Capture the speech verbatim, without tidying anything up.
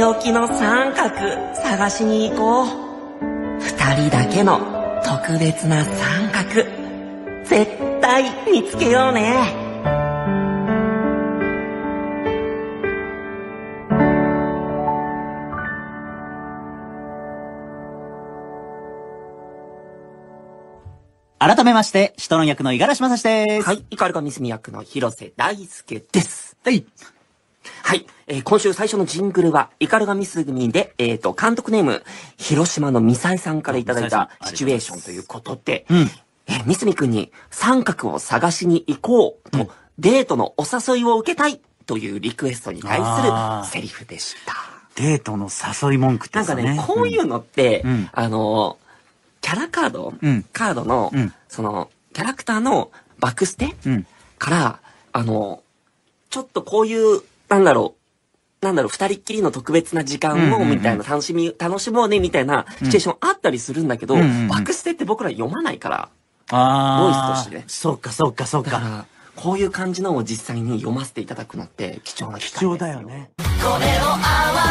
っておきの三角探しに行こう。二人だけの特別な三角絶対見つけようね。 改めまして、使徒の役の五十嵐正史です。 はい、イカルガミスミ役の広瀬大輔です。 はい。 はい、えー、今週最初のジングルは、イカルガミスミで、えっと、監督ネーム、広島のミサイさんからいただいたシチュエーションということで、うん、えー、ミスミ君に三角を探しに行こうと、うん、デートのお誘いを受けたいというリクエストに対するセリフでした。 デートの誘い文句ってなんかね、こういうのって、うん、あのー、キャラカード、うん、カードの、うん、その、キャラクターのバックステ、うん、から、あの、ちょっとこういう、なんだろう、なんだろう、二人っきりの特別な時間を、みたいな、楽しみ、楽しもうね、みたいなシチュエーションあったりするんだけど、うんうんうん、バックステって僕ら読まないから、ボイスとしてね。 そうか、そうか、そうか。 だから、こういう感じのを実際に読ませていただくのって貴重な機会ですよ。 貴重だよね。 これを合わ